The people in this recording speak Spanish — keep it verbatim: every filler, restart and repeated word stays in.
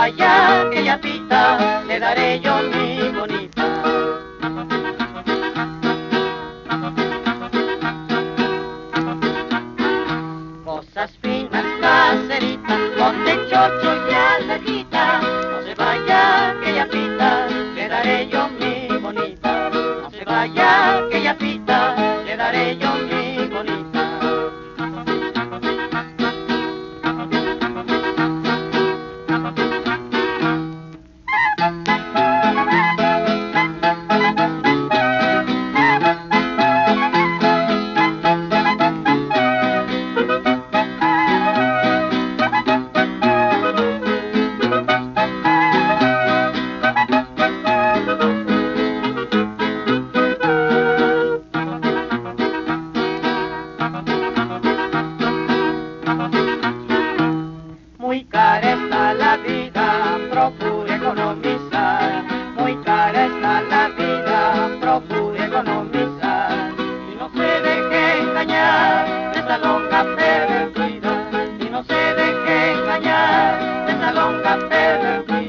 vaya aquella pita, le daré yo mi bonita. Cosas finas, caseritas, ponte chocho y alerguita, no se vaya aquella pita, le daré yo mi bonita. No se vaya aquella pita, le daré yo mi bonita. Muy cara está la vida, procure economizar. Muy cara está la vida, procure economizar. Y no se deje engañar de esa longa perdida. Y no se deje engañar de esa longa perdida.